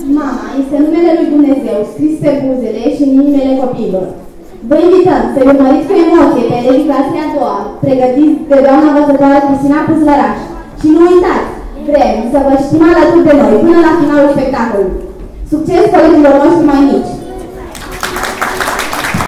Mama este numele lui Dumnezeu, scris pe buzele și în inimile copiilor. Vă invităm să urmăriți cu emoție pe elevii clasei a doua, pregătiți de doamna învățătoare Cristina Păslăraș. Și nu uitați, vrem să vă știm alături de noi până la finalul spectacolului. Succes colegilor noștri mai mici!